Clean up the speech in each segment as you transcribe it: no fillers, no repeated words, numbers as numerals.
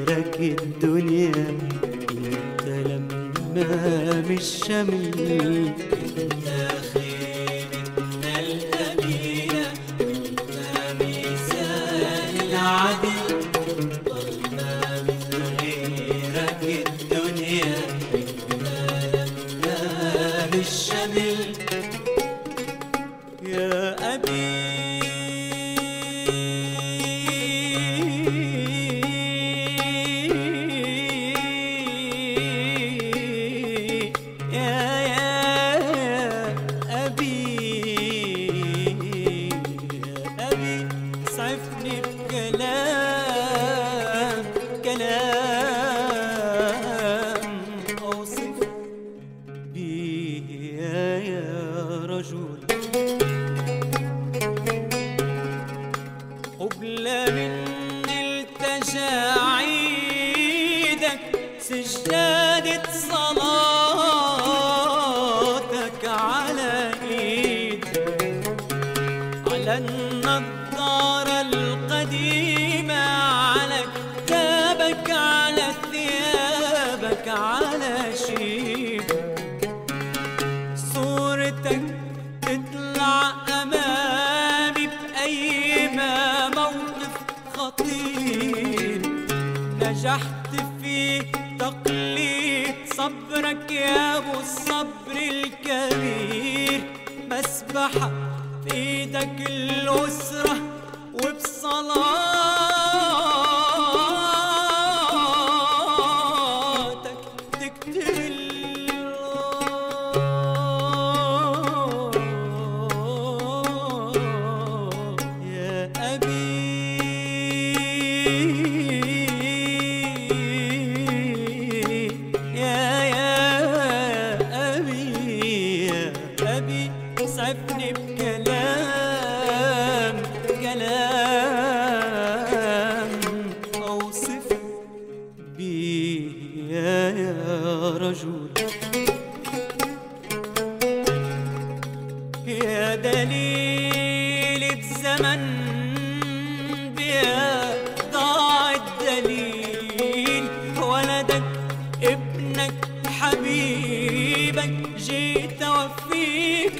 غيرك الدنيا انت لما مش شامل. انت خيرتنا الأمينة انت ميزان العدل، ضلنا من غيرك الدنيا انت لما مش شامل. يا أبي اسعفني بكلام اوصف بيه يا رجل. قبلة مني التجا عيدك سجادة صلاتك على ايدك، على النضارة القديمة، على كتابك، على ثيابك، على شيبك. صورتك تطلع أمامي بأي موقف خطير. نجحت في تقليد صبرك يا أبو الصبر الكبير. بسبحك في ايدك الأسرة وبصلاتك تكتب يا أبي. يا أبي يا أبي اسعفني بكلام اوصف بيه يا رجل. يا دليل بزمن بيا ضاع الدليل، ولدك ابنك حبيبك جيت اوفيك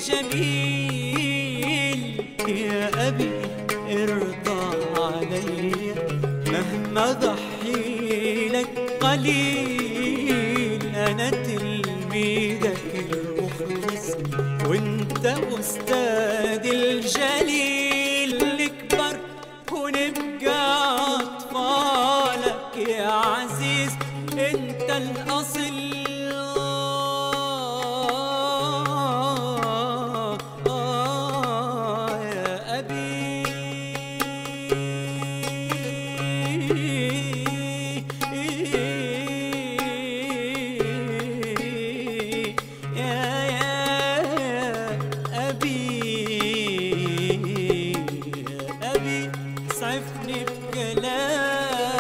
الجميل. يا أبي ارضى علي مهما ضحي لك قليل. أنا تلميذك المخلص وانت أستاذ الجليل. نكبر ونبقى أطفالك يا عزيز انت الأصل. اسعفني بكلام